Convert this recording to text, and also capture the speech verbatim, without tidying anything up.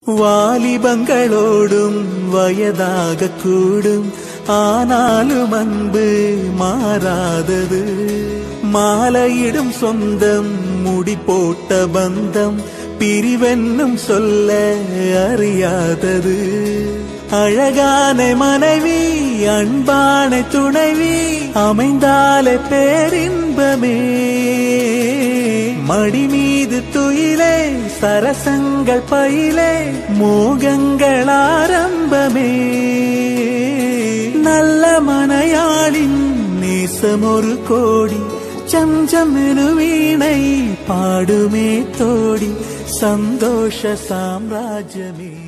வாலிபங்களோடும் வயதாக கூடும் ஆனாலும் அன்பு மாறாதது. மாலையிடும் சொந்தம் முடி போட்ட பந்தம் பிரிவென்னும் சொல்ல அறியாதது. அழகான மனைவி அன்பான துணைவி அமைந்தாலே பேரின்பமே. மடி மீது துயிலே சரசங்கள் பயிலே மோகங்கள் ஆரம்பமே. நல்ல மனையாளின் நேசம் ஒரு கோடி சம்சம் வீணை பாடுமே தோடி சந்தோஷ சாம்ராஜ்யமே.